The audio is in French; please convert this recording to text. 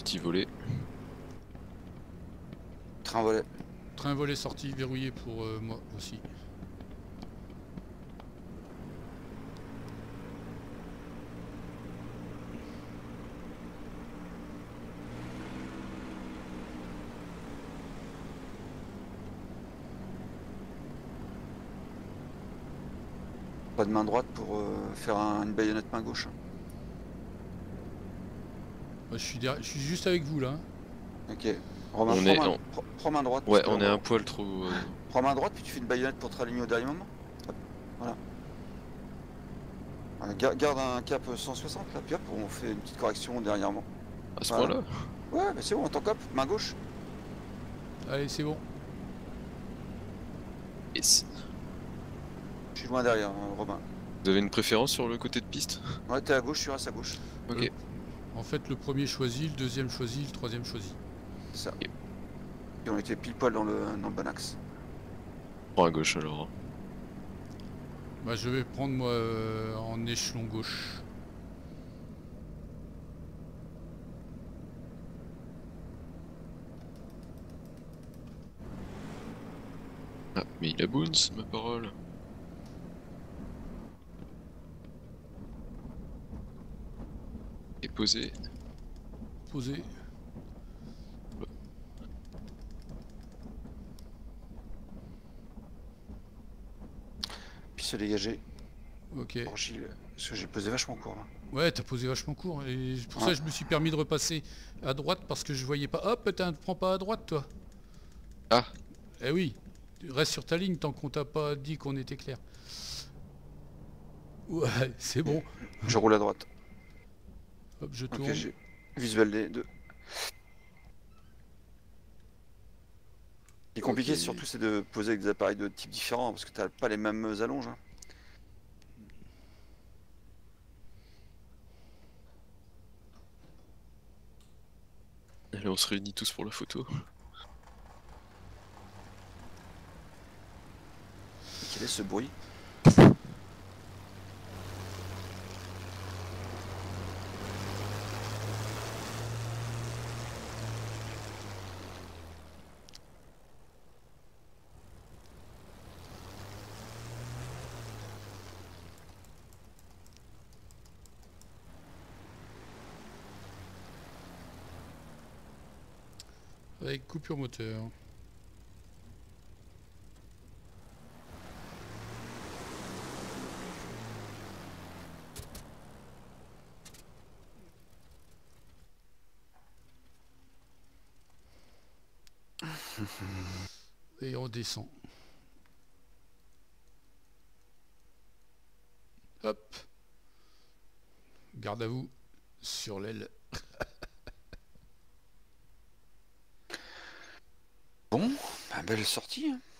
sortie volée. Train volet. Train volet sorti verrouillé pour moi aussi. Pas de main droite pour faire une baïonnette main gauche. Je suis juste avec vous là. Ok. Romain, prends main droite. Ouais, on est un poil trop... Prends main droite, puis tu fais une baïonnette pour te raligner au dernier moment. Hop, voilà. Garde un cap 160 là, puis hop, on fait une petite correction dernièrement. À ce point-là? Ouais, bah c'est bon, on t'en cop, main gauche. Allez, c'est bon. Yes. Je suis loin derrière, Robin. Vous avez une préférence sur le côté de piste? Ouais, t'es à gauche, je reste à gauche. Ok. En fait, le premier choisi, le deuxième choisi, le troisième choisi. C'est ça. Et on était pile poil dans le bon axe. Prends à gauche alors. Bah, je vais prendre moi en échelon gauche. Ah, mais il a boons, ma parole. Et posé. Posé. Puis se dégager. Ok. Pour Gilles, parce que j'ai posé vachement court là. Ouais, t'as posé vachement court. Et pour ça, je me suis permis de repasser à droite parce que je voyais pas. Hop, putain, ne prends pas à droite, toi. Ah. Eh oui. Reste sur ta ligne tant qu'on t'a pas dit qu'on était clair. Ouais, c'est bon. Je roule à droite. Hop, je tourne. Ok, j'ai visuel des deux. Ce qui est compliqué, surtout, c'est de poser avec des appareils de type différents parce que t'as pas les mêmes allonges. Hein. Allez, on se réunit tous pour la photo. Quel est ce bruit? Avec coupure moteur. Et on descend. Hop. Garde à vous sur l'aile. Bon, bah, belle sortie. Hein.